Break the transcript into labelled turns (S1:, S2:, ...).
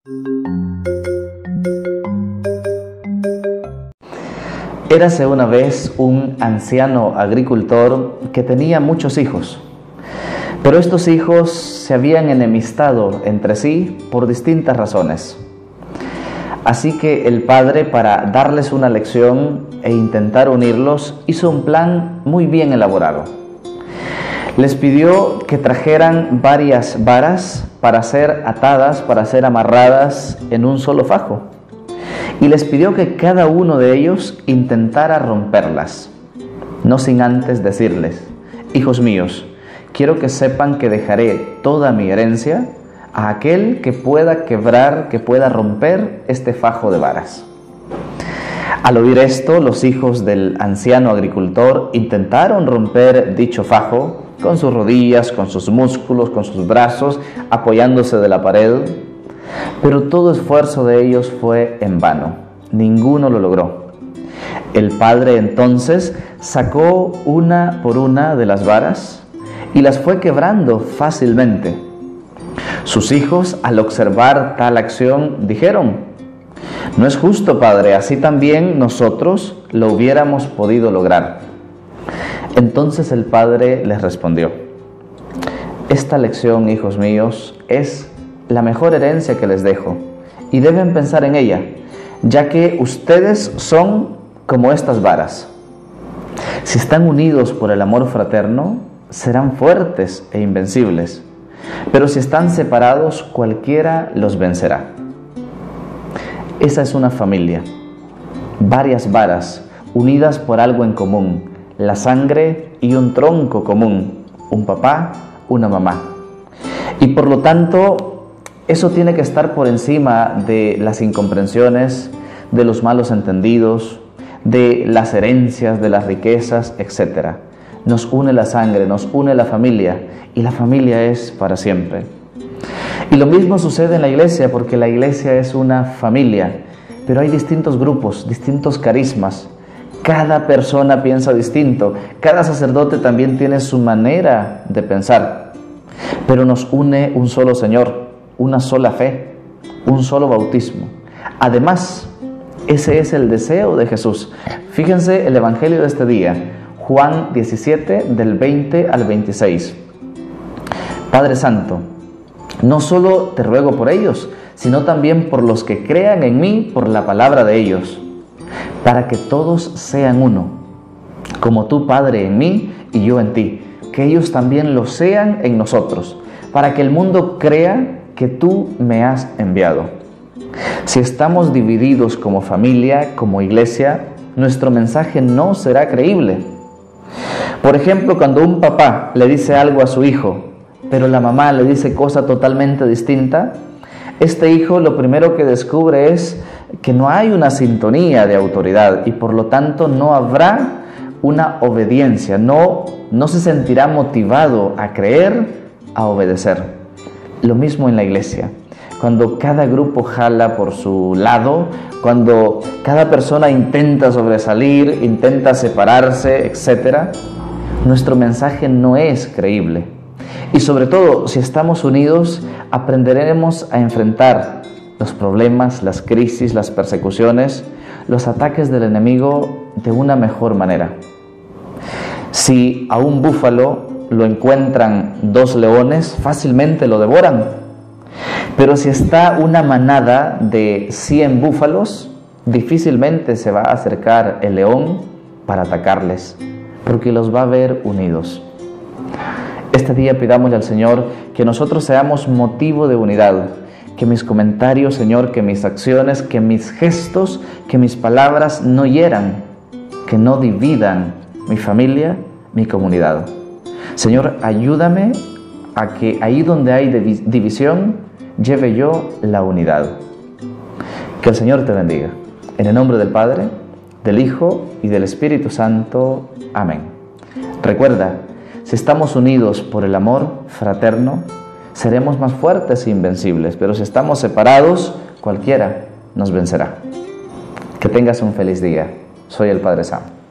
S1: Érase una vez un anciano agricultor que tenía muchos hijos, pero estos hijos se habían enemistado entre sí por distintas razones. Así que el padre, para darles una lección e intentar unirlos, hizo un plan muy bien elaborado. Les pidió que trajeran varias varas para ser atadas, para ser amarradas en un solo fajo. Y les pidió que cada uno de ellos intentara romperlas, no sin antes decirles: hijos míos, quiero que sepan que dejaré toda mi herencia a aquel que pueda quebrar, que pueda romper este fajo de varas. Al oír esto, los hijos del anciano agricultor intentaron romper dicho fajo con sus rodillas, con sus músculos, con sus brazos, apoyándose de la pared, pero todo esfuerzo de ellos fue en vano. Ninguno lo logró. El padre entonces sacó una por una de las varas y las fue quebrando fácilmente. Sus hijos, al observar tal acción, dijeron: no es justo, padre, así también nosotros lo hubiéramos podido lograr. Entonces el padre les respondió: esta lección, hijos míos, es la mejor herencia que les dejo, y deben pensar en ella, ya que ustedes son como estas varas. Si están unidos por el amor fraterno, serán fuertes e invencibles, pero si están separados, cualquiera los vencerá. Esa es una familia, varias varas unidas por algo en común, la sangre y un tronco común, un papá, una mamá. Y por lo tanto, eso tiene que estar por encima de las incomprensiones, de los malos entendidos, de las herencias, de las riquezas, etc. Nos une la sangre, nos une la familia, y la familia es para siempre. Y lo mismo sucede en la iglesia, porque la iglesia es una familia, pero hay distintos grupos, distintos carismas. Cada persona piensa distinto, cada sacerdote también tiene su manera de pensar, pero nos une un solo Señor, una sola fe, un solo bautismo. Además, ese es el deseo de Jesús. Fíjense el evangelio de este día, Juan 17, del 20 al 26. Padre Santo, no solo te ruego por ellos, sino también por los que crean en mí por la palabra de ellos, para que todos sean uno, como tú, Padre, en mí y yo en ti, que ellos también lo sean en nosotros, para que el mundo crea que tú me has enviado. Si estamos divididos como familia, como iglesia, nuestro mensaje no será creíble. Por ejemplo, cuando un papá le dice algo a su hijo, pero la mamá le dice cosa totalmente distinta, este hijo lo primero que descubre es que no hay una sintonía de autoridad y por lo tanto no habrá una obediencia, no se sentirá motivado a creer, a obedecer. Lo mismo en la iglesia. Cuando cada grupo jala por su lado, cuando cada persona intenta sobresalir, intenta separarse, etc., nuestro mensaje no es creíble. Y sobre todo, si estamos unidos, aprenderemos a enfrentar los problemas, las crisis, las persecuciones, los ataques del enemigo de una mejor manera. Si a un búfalo lo encuentran dos leones, fácilmente lo devoran. Pero si está una manada de 100 búfalos, difícilmente se va a acercar el león para atacarles, porque los va a ver unidos. Este día pidámosle al Señor que nosotros seamos motivo de unidad, que mis comentarios, Señor, que mis acciones, que mis gestos, que mis palabras no hieran, que no dividan mi familia, mi comunidad. Señor, ayúdame a que ahí donde hay división, lleve yo la unidad. Que el Señor te bendiga. En el nombre del Padre, del Hijo y del Espíritu Santo. Amén. Recuerda, si estamos unidos por el amor fraterno, seremos más fuertes e invencibles, pero si estamos separados, cualquiera nos vencerá. Que tengas un feliz día. Soy el Padre Sam.